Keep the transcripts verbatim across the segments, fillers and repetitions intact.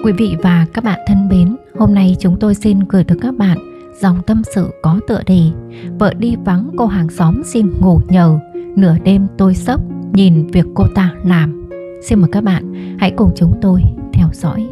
Quý vị và các bạn thân mến, hôm nay chúng tôi xin gửi tới các bạn dòng tâm sự có tựa đề Vợ đi vắng cô hàng xóm xin ngủ nhờ, nửa đêm tôi sốc nhìn việc cô ta làm. Xin mời các bạn hãy cùng chúng tôi theo dõi.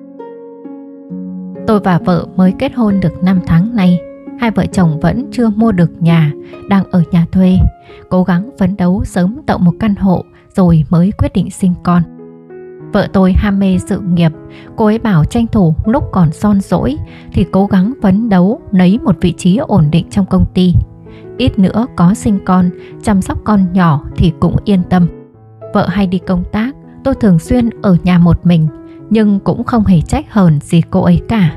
Tôi và vợ mới kết hôn được năm tháng nay. Hai vợ chồng vẫn chưa mua được nhà, đang ở nhà thuê, cố gắng phấn đấu sớm tậu một căn hộ rồi mới quyết định sinh con. Vợ tôi ham mê sự nghiệp, cô ấy bảo tranh thủ lúc còn son dỗi thì cố gắng phấn đấu lấy một vị trí ổn định trong công ty. Ít nữa có sinh con, chăm sóc con nhỏ thì cũng yên tâm. Vợ hay đi công tác, tôi thường xuyên ở nhà một mình, nhưng cũng không hề trách hờn gì cô ấy cả.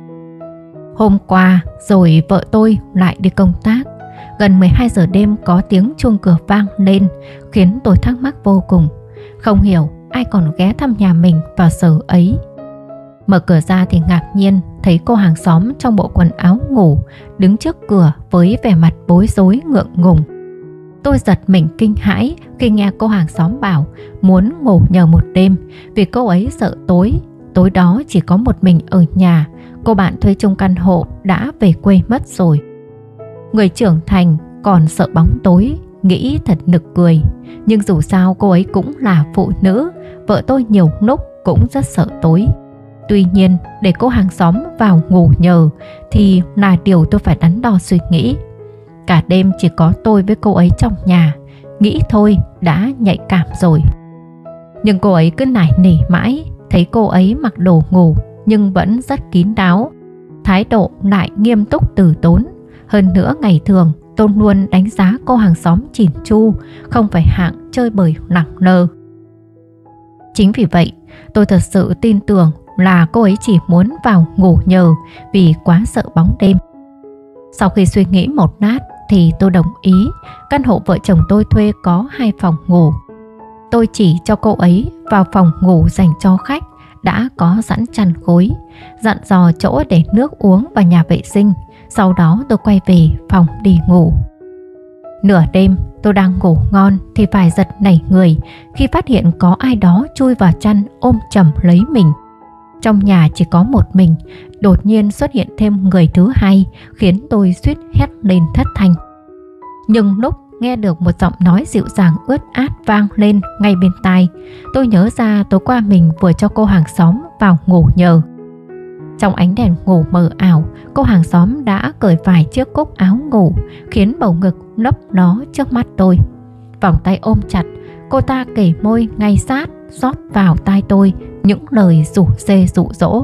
Hôm qua rồi vợ tôi lại đi công tác. Gần mười hai giờ đêm có tiếng chuông cửa vang lên, khiến tôi thắc mắc vô cùng. Không hiểu ai còn ghé thăm nhà mình vào giờ ấy. Mở cửa ra thì ngạc nhiên thấy cô hàng xóm trong bộ quần áo ngủ đứng trước cửa với vẻ mặt bối rối ngượng ngùng. Tôi giật mình kinh hãi khi nghe cô hàng xóm bảo muốn ngủ nhờ một đêm vì cô ấy sợ tối. Tối đó chỉ có một mình ở nhà, cô bạn thuê chung căn hộ đã về quê mất rồi. Người trưởng thành còn sợ bóng tối, nghĩ thật nực cười. Nhưng dù sao cô ấy cũng là phụ nữ, vợ tôi nhiều lúc cũng rất sợ tối. Tuy nhiên để cô hàng xóm vào ngủ nhờ thì là điều tôi phải đắn đo suy nghĩ. Cả đêm chỉ có tôi với cô ấy trong nhà, nghĩ thôi đã nhạy cảm rồi. Nhưng cô ấy cứ nài nỉ mãi, thấy cô ấy mặc đồ ngủ nhưng vẫn rất kín đáo, thái độ lại nghiêm túc từ tốn. Hơn nữa ngày thường tôi luôn đánh giá cô hàng xóm chỉn chu, không phải hạng chơi bời lẳng lơ. Chính vì vậy tôi thật sự tin tưởng là cô ấy chỉ muốn vào ngủ nhờ vì quá sợ bóng đêm. Sau khi suy nghĩ một lát thì tôi đồng ý. Căn hộ vợ chồng tôi thuê có hai phòng ngủ. Tôi chỉ cho cô ấy vào phòng ngủ dành cho khách đã có sẵn chăn gối, dặn dò chỗ để nước uống và nhà vệ sinh. Sau đó tôi quay về phòng đi ngủ. Nửa đêm tôi đang ngủ ngon thì phải giật nảy người khi phát hiện có ai đó chui vào chăn ôm chầm lấy mình. Trong nhà chỉ có một mình, đột nhiên xuất hiện thêm người thứ hai khiến tôi suýt hét lên thất thanh. Nhưng lúc nghe được một giọng nói dịu dàng ướt át vang lên ngay bên tai, tôi nhớ ra tối qua mình vừa cho cô hàng xóm vào ngủ nhờ. Trong ánh đèn ngủ mờ ảo, cô hàng xóm đã cởi vài chiếc cúc áo ngủ khiến bầu ngực lấp ló trước mắt tôi. Vòng tay ôm chặt, cô ta kể môi ngay sát rót vào tai tôi những lời rủ rê dụ dỗ.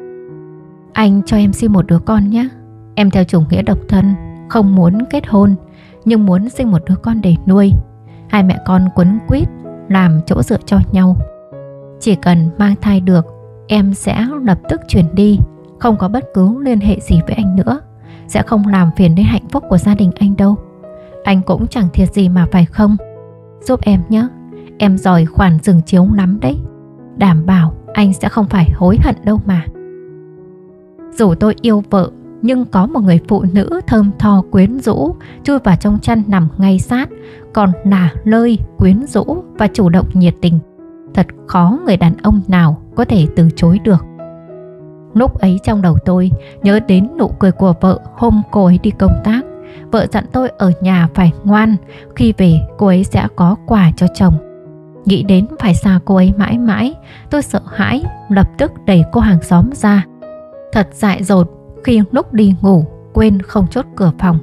Anh cho em sinh một đứa con nhé. Em theo chủ nghĩa độc thân, không muốn kết hôn nhưng muốn sinh một đứa con để nuôi. Hai mẹ con quấn quýt làm chỗ dựa cho nhau. Chỉ cần mang thai được, em sẽ lập tức chuyển đi, không có bất cứ liên hệ gì với anh nữa, sẽ không làm phiền đến hạnh phúc của gia đình anh đâu. Anh cũng chẳng thiệt gì mà phải không? Giúp em nhé, em giỏi khoản giường chiếu lắm đấy. Đảm bảo anh sẽ không phải hối hận đâu mà. Dù tôi yêu vợ, nhưng có một người phụ nữ thơm tho quyến rũ chui vào trong chăn nằm ngay sát, còn là lơi quyến rũ và chủ động nhiệt tình. Thật khó người đàn ông nào có thể từ chối được. Lúc ấy trong đầu tôi nhớ đến nụ cười của vợ hôm cô ấy đi công tác. Vợ dặn tôi ở nhà phải ngoan, khi về cô ấy sẽ có quà cho chồng. Nghĩ đến phải xa cô ấy mãi mãi, tôi sợ hãi, lập tức đẩy cô hàng xóm ra. Thật dại dột khi lúc đi ngủ quên không chốt cửa phòng.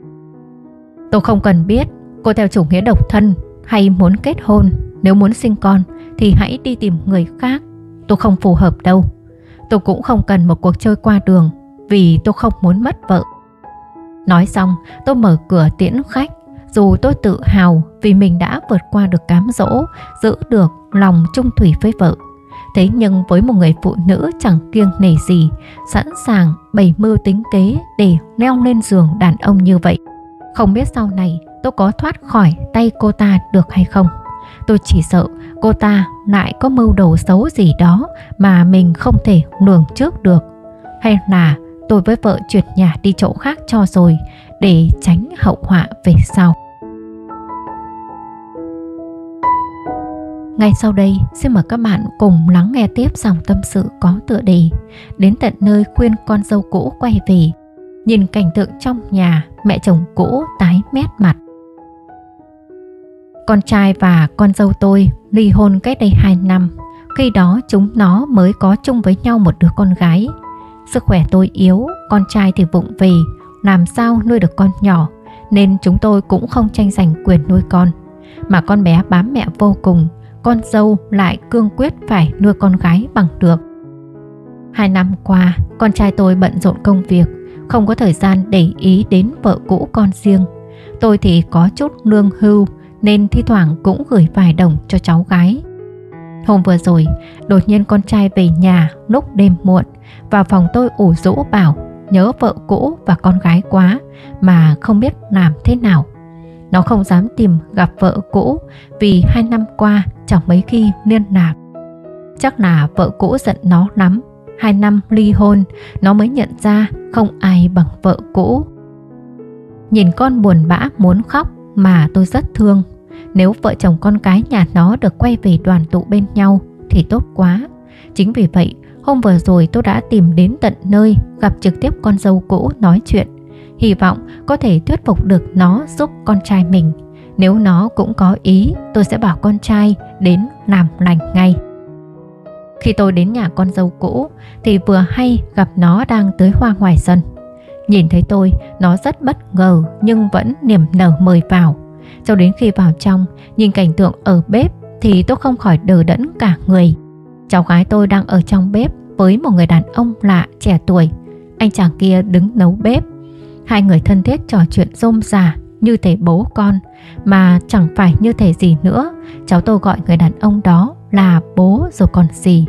Tôi không cần biết cô theo chủ nghĩa độc thân hay muốn kết hôn. Nếu muốn sinh con thì hãy đi tìm người khác. Tôi không phù hợp đâu. Tôi cũng không cần một cuộc chơi qua đường vì tôi không muốn mất vợ. Nói xong tôi mở cửa tiễn khách. Dù tôi tự hào vì mình đã vượt qua được cám dỗ, giữ được lòng chung thủy với vợ, thế nhưng với một người phụ nữ chẳng kiêng nể gì, sẵn sàng bày mưu tính kế để leo lên giường đàn ông như vậy, không biết sau này tôi có thoát khỏi tay cô ta được hay không. Tôi chỉ sợ cô ta lại có mưu đồ xấu gì đó mà mình không thể lường trước được. Hay là tôi với vợ chuyển nhà đi chỗ khác cho rồi, để tránh hậu họa về sau. Ngay sau đây, xin mời các bạn cùng lắng nghe tiếp dòng tâm sự có tựa đề Đến tận nơi khuyên con dâu cũ quay về. Nhìn cảnh tượng trong nhà, mẹ chồng cũ tái mét mặt. Con trai và con dâu tôi ly hôn cách đây hai năm. Khi đó chúng nó mới có chung với nhau một đứa con gái. Sức khỏe tôi yếu, con trai thì vụng về, làm sao nuôi được con nhỏ, nên chúng tôi cũng không tranh giành quyền nuôi con. Mà con bé bám mẹ vô cùng, con dâu lại cương quyết phải nuôi con gái bằng được. Hai năm qua, con trai tôi bận rộn công việc, không có thời gian để ý đến vợ cũ con riêng. Tôi thì có chút lương hưu nên thi thoảng cũng gửi vài đồng cho cháu gái. Hôm vừa rồi, đột nhiên con trai về nhà lúc đêm muộn, vào phòng tôi ủ rũ bảo nhớ vợ cũ và con gái quá mà không biết làm thế nào. Nó không dám tìm gặp vợ cũ vì hai năm qua chẳng mấy khi liên lạc. Chắc là vợ cũ giận nó lắm. Hai năm ly hôn, nó mới nhận ra không ai bằng vợ cũ. Nhìn con buồn bã muốn khóc mà tôi rất thương. Nếu vợ chồng con cái nhà nó được quay về đoàn tụ bên nhau thì tốt quá. Chính vì vậy, hôm vừa rồi tôi đã tìm đến tận nơi, gặp trực tiếp con dâu cũ nói chuyện. Hy vọng có thể thuyết phục được nó giúp con trai mình. Nếu nó cũng có ý, tôi sẽ bảo con trai đến làm lành ngay. Khi tôi đến nhà con dâu cũ thì vừa hay gặp nó đang tưới hoa ngoài sân. Nhìn thấy tôi, nó rất bất ngờ nhưng vẫn niềm nở mời vào. Cho đến khi vào trong, nhìn cảnh tượng ở bếp thì tôi không khỏi đờ đẫn cả người. Cháu gái tôi đang ở trong bếp với một người đàn ông lạ trẻ tuổi. Anh chàng kia đứng nấu bếp. Hai người thân thiết trò chuyện rôm rả như thể bố con, mà chẳng phải như thể gì nữa. Cháu tôi gọi người đàn ông đó là bố rồi còn gì.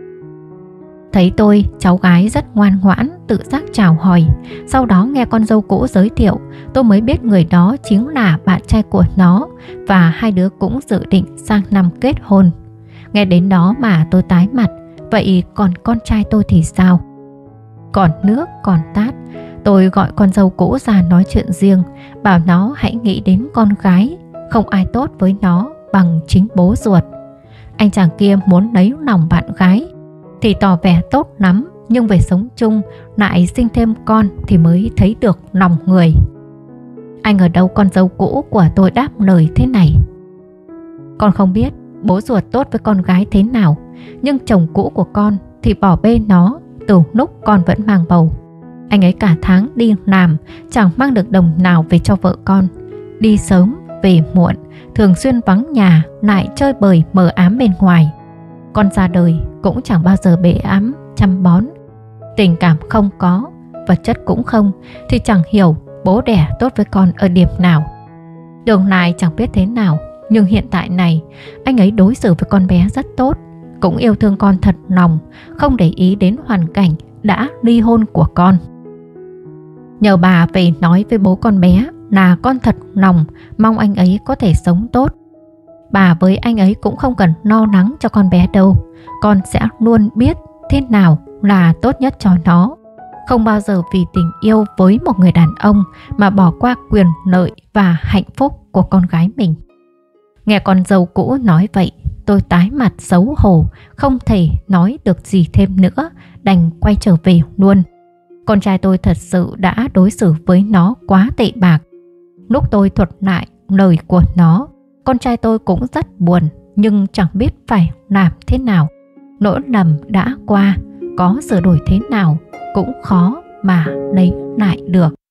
Thấy tôi, cháu gái rất ngoan ngoãn, tự giác chào hỏi. Sau đó nghe con dâu cũ giới thiệu, tôi mới biết người đó chính là bạn trai của nó, và hai đứa cũng dự định sang năm kết hôn. Nghe đến đó mà tôi tái mặt. Vậy còn con trai tôi thì sao? Còn nước còn tát, tôi gọi con dâu cũ ra nói chuyện riêng, bảo nó hãy nghĩ đến con gái. Không ai tốt với nó bằng chính bố ruột. Anh chàng kia muốn lấy lòng bạn gái thì tỏ vẻ tốt lắm, nhưng về sống chung lại sinh thêm con thì mới thấy được lòng người. Anh ở đâu con dâu cũ của tôi đáp lời thế này: con không biết bố ruột tốt với con gái thế nào, nhưng chồng cũ của con thì bỏ bê nó từ lúc con vẫn mang bầu. Anh ấy cả tháng đi làm chẳng mang được đồng nào về cho vợ con. Đi sớm về muộn, thường xuyên vắng nhà, lại chơi bời mờ ám bên ngoài. Con ra đời cũng chẳng bao giờ bế ẵm chăm bón. Tình cảm không có, vật chất cũng không, thì chẳng hiểu bố đẻ tốt với con ở điểm nào. Đường lại chẳng biết thế nào, nhưng hiện tại này anh ấy đối xử với con bé rất tốt, cũng yêu thương con thật lòng, không để ý đến hoàn cảnh đã ly hôn của con. Nhờ bà về nói với bố con bé là con thật lòng mong anh ấy có thể sống tốt. Bà với anh ấy cũng không cần lo lắng cho con bé đâu. Con sẽ luôn biết thế nào là tốt nhất cho nó. Không bao giờ vì tình yêu với một người đàn ông mà bỏ qua quyền lợi và hạnh phúc của con gái mình. Nghe con dâu cũ nói vậy, tôi tái mặt xấu hổ, không thể nói được gì thêm nữa, đành quay trở về luôn. Con trai tôi thật sự đã đối xử với nó quá tệ bạc. Lúc tôi thuật lại lời của nó, con trai tôi cũng rất buồn, nhưng chẳng biết phải làm thế nào. Lỗi lầm đã qua, có sửa đổi thế nào cũng khó mà lấy lại được.